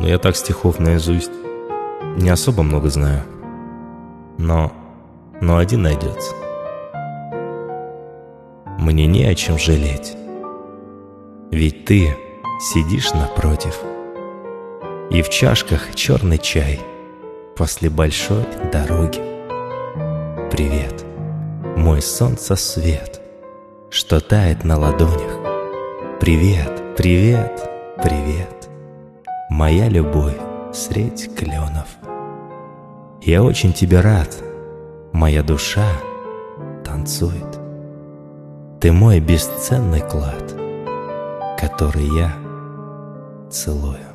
но я так стихов наизусть не особо много знаю. Но один найдется. Мне не о чем жалеть, ведь ты сидишь напротив, и в чашках черный чай после большой дороги. Привет, мой солнцесвет, что тает на ладонях. Привет, привет, привет, моя любовь средь кленов. Я очень тебе рад, моя душа танцует. Ты мой бесценный клад, который я целую.